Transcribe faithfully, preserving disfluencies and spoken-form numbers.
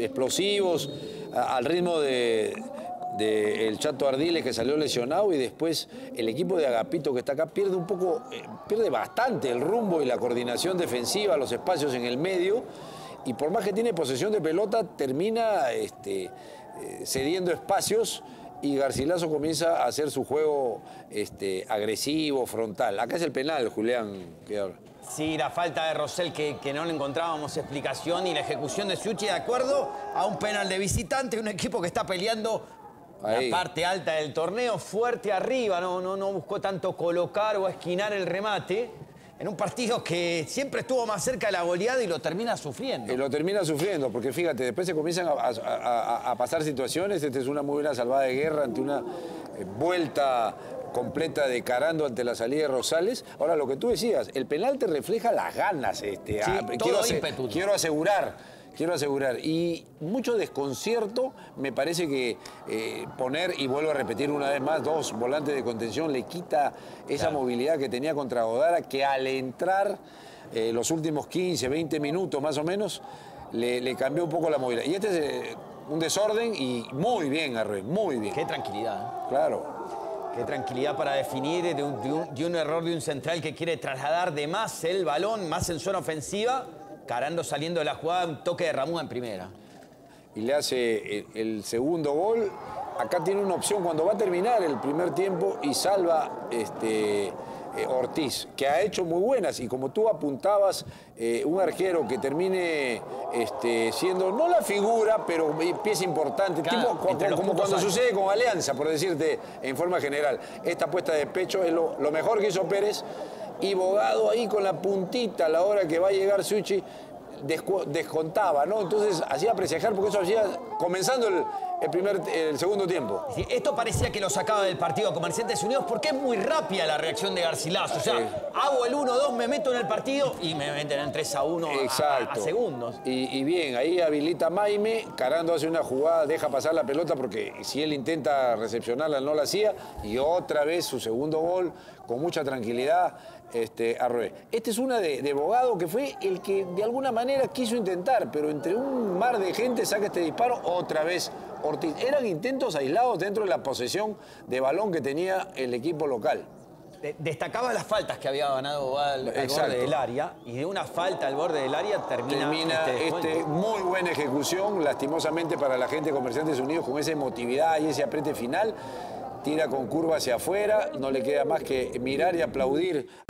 explosivos, a, al ritmo de, de el Chato Ardiles, que salió lesionado, y después el equipo de Agapito, que está acá, pierde un poco, eh, pierde bastante el rumbo y la coordinación defensiva, los espacios en el medio, y por más que tiene posesión de pelota, termina este, eh, cediendo espacios, y Garcilaso comienza a hacer su juego este, agresivo, frontal. Acá es el penal, Julián. Sí, la falta de Rosell, que, que no le encontrábamos explicación, y la ejecución de Siuchi de acuerdo a un penal de visitante, un equipo que está peleando ahí la parte alta del torneo, fuerte arriba, no, no, no buscó tanto colocar o esquinar el remate, en un partido que siempre estuvo más cerca de la goleada y lo termina sufriendo. Y lo termina sufriendo, porque fíjate, después se comienzan a, a, a, a pasar situaciones. Esta es una muy buena salvada de Guerra ante una eh, vuelta completa de Carando ante la salida de Rosales. Ahora, lo que tú decías, el penal te refleja las ganas. Este, sí, a, todo quiero, ímpetu. quiero asegurar. Quiero asegurar. Y mucho desconcierto, me parece que eh, poner, y vuelvo a repetir una vez más, dos volantes de contención le quita esa claro. movilidad que tenía contra Godara, que al entrar eh, los últimos quince, veinte minutos más o menos, le, le cambió un poco la movilidad. Y este es eh, un desorden y muy bien, Arre, muy bien. Qué tranquilidad. Claro. Qué tranquilidad para definir de un, de, un, de un error de un central que quiere trasladar de más el balón, más en zona ofensiva. Carando saliendo de la jugada, un toque de Ramúa en primera. Y le hace el, el segundo gol. Acá tiene una opción cuando va a terminar el primer tiempo y salva este, eh, Ortiz, que ha hecho muy buenas. Y como tú apuntabas, eh, un arquero que termine este, siendo, no la figura, pero pieza importante. Claro, tipo, como, como cuando sucede con Alianza, por decirte en forma general. Esta puesta de pecho es lo, lo mejor que hizo Pérez. Y Bogado ahí con la puntita a la hora que va a llegar Siuchi descontaba, ¿no? Entonces hacía presagiar, porque eso hacía comenzando el, el, primer, el segundo tiempo. Sí, esto parecía que lo sacaba del partido Comerciantes Unidos porque es muy rápida la reacción de Garcilaso. O sea, eh. hago el uno dos, me meto en el partido y me meten en tres a uno a, a segundos. Y, y bien, ahí habilita Maime, Carando hace una jugada, deja pasar la pelota porque si él intenta recepcionarla no la hacía, y otra vez su segundo gol con mucha tranquilidad. Este, Arroé. Este es una de, de Bogado, que fue el que de alguna manera quiso intentar, pero entre un mar de gente saca este disparo, otra vez Ortiz. Eran intentos aislados dentro de la posesión de balón que tenía el equipo local. De, destacaba las faltas que había ganado Bogado al, al borde del área, y de una falta al borde del área termina, termina este, este muy buena ejecución, lastimosamente para la gente de Comerciantes Unidos, con esa emotividad y ese apriete final. Tira con curva hacia afuera, no le queda más que mirar y aplaudir